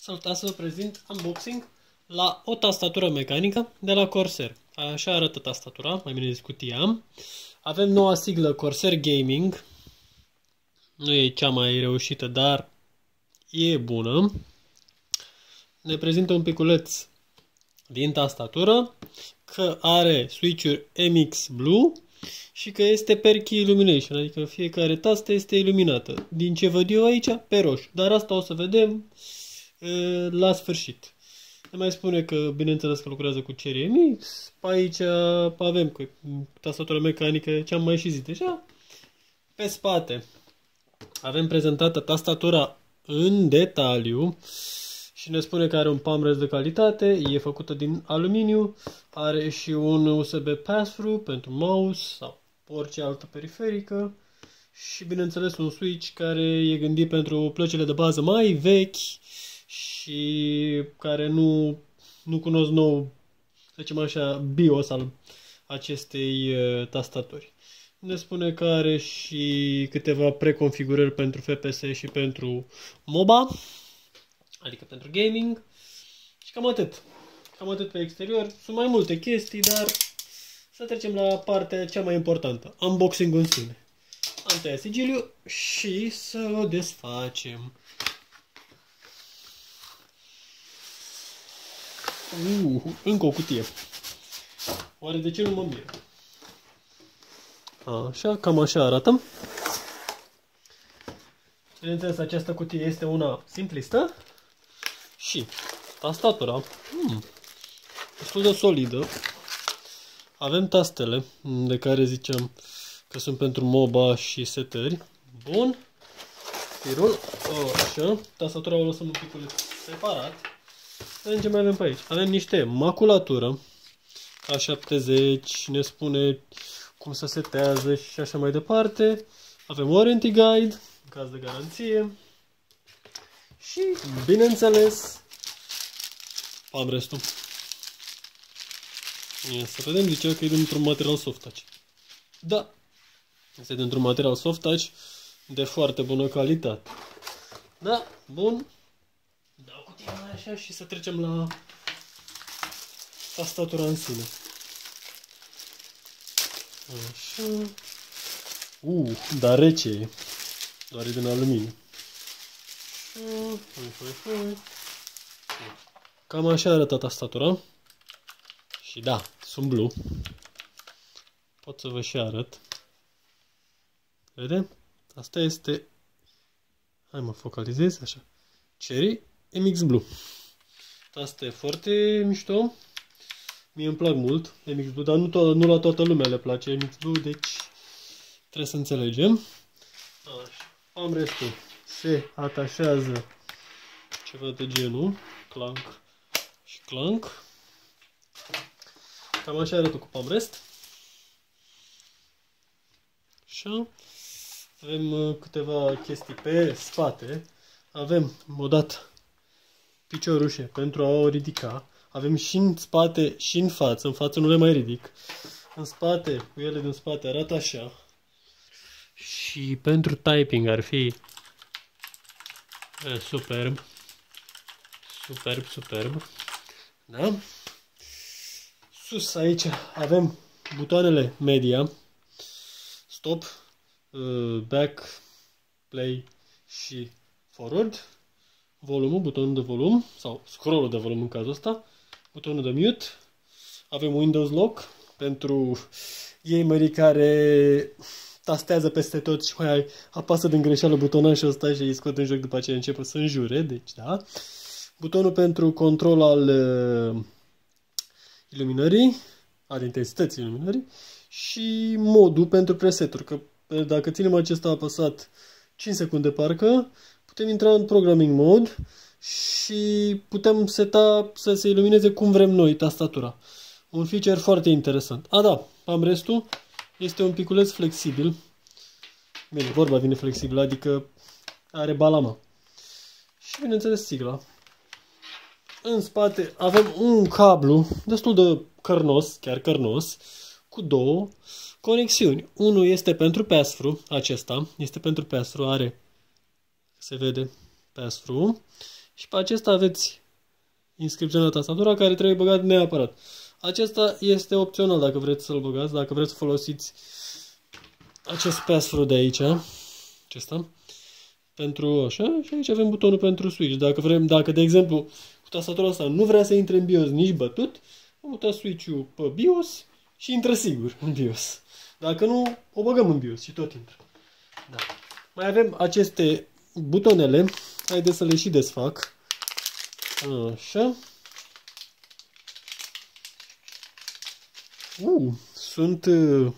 Salutați, să vă prezint unboxing la o tastatură mecanică de la Corsair. Așa arată tastatura, mai bine zis cutia. Avem noua siglă Corsair Gaming. Nu e cea mai reușită, dar e bună. Ne prezintă un piculeț din tastatură, că are switch-uri MX Blue și că este per key illumination, adică fiecare tastă este iluminată. Din ce văd eu aici, pe roșu, dar asta o să vedem la sfârșit. Ne mai spune că, bineînțeles, că lucrează cu Cherry MX. Pe aici avem cu tastatura mecanică, ce am mai și zis deja. Pe spate avem prezentată tastatura în detaliu și ne spune că are un palm rest de calitate, e făcută din aluminiu, are și un USB pass-through pentru mouse sau orice altă periferică și, bineînțeles, un switch care e gândit pentru plăcile de bază mai vechi și care nu cunosc nou, să zicem așa, BIOS al acestei tastaturi. Ne spune că are și câteva preconfigurări pentru FPS și pentru MOBA, adică pentru gaming. Și cam atât. Cam atât pe exterior. Sunt mai multe chestii, dar să trecem la partea cea mai importantă, unboxing-ul în sine. Am tăiat sigiliu și să o desfacem. Încă o cutie. Oare de ce nu mă miră? Așa, cam așa arată. Bineînțeles, această cutie este una simplistă și tastatura destul de solidă. Avem tastele de care ziceam că sunt pentru MOBA și setări. Bun. Firul, așa. Tastatura o lăsăm un pic separat. Vedem ce mai avem pe aici. Avem niște maculatură A70, ne spune cum se setează și așa mai departe. Avem warranty guide, în caz de garanție. Și, bineînțeles, palm rest-ul. Să vedem, zicea că e dintr-un material soft touch. Da, este dintr-un material soft touch de foarte bună calitate. Da, bun. Dau cutia mai așa și să trecem la tastatura în sine. Așa. Dar rece e. Doar e din aluminiu. Cam așa arată tastatura. Și da, sunt blue. Pot să vă și arăt. Vedem? Asta este... Hai mă focalizez, așa. Cherry MX Blue. Asta e foarte mișto. Mie îmi plac mult MX Blue, dar nu la toată lumea le place MX Blue, deci trebuie să înțelegem. Așa. Palm rest-ul se atașează ceva de genul. Clank și clank. Cam așa arată cu palm rest. Așa. Avem câteva chestii pe spate. Avem modat piciorușe pentru a o ridica. Avem și în spate și în față. În față nu le mai ridic. În spate, cu ele din spate arată așa. Și pentru typing ar fi superb. Superb. Da? Sus aici avem butoanele media. Stop, back, play și forward. Volumul, butonul de volum sau scrollul de volum în cazul ăsta. Butonul de mute. Avem Windows Lock pentru gamerii care tastează peste tot și mai apasă din greșeală butonașul ăsta și îi scot în joc, după aceea începe să înjure, deci da. Butonul pentru control al iluminării, al intensității iluminării și modul pentru preseturi, că dacă ținem acesta apăsat 5 secunde parcă, putem intra în programming mode și putem seta să se ilumineze cum vrem noi tastatura. Un feature foarte interesant. Da, palm rest-ul este un piculeț flexibil. Bine, vorba vine flexibil, adică are balama. Și bineînțeles sigla. În spate avem un cablu destul de cărnos, chiar cărnos, cu două conexiuni. Unul este pentru pass-through, acesta este pentru pass-through, se vede pass-through, Și pe acesta aveți inscripția la tastatura care trebuie băgat neapărat. Acesta este opțional dacă vreți să-l băgați, dacă vreți să folosiți acest pass-through de aici, acesta, pentru așa, și aici avem butonul pentru switch. Dacă de exemplu cu tastatura asta nu vrea să intre în BIOS nici bătut, vom muta switch-ul pe BIOS și intră sigur în BIOS. Dacă nu, o băgăm în BIOS și tot intră. Da. Mai avem aceste butonele, haideți să le și desfac. Așa. Sunt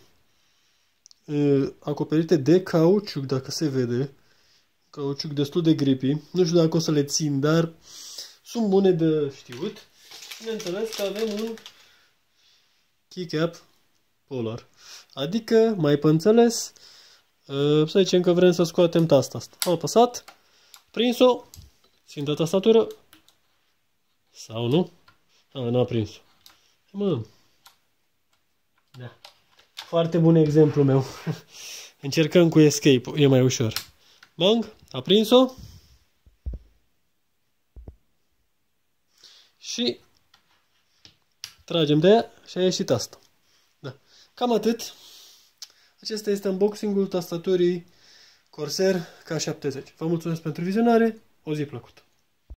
acoperite de cauciuc, dacă se vede. Cauciuc destul de grippy. Nu știu dacă o să le țin, dar sunt bune de știut. Bineînțeles că avem un keycap polar. Adică, mai pe înțeles, să zicem că vrem să scoatem tasta asta. Am apăsat, prins-o, țintă tastatură, sau nu? N-a prins-o. Mă. Da. Foarte bun exemplu meu. Încercăm cu escape, e mai ușor. Bang, a prins-o. Și tragem de ea și a ieșit asta. Da. Cam atât. Acesta este unboxing-ul tastaturii Corsair K70. Vă mulțumesc pentru vizionare. O zi plăcută!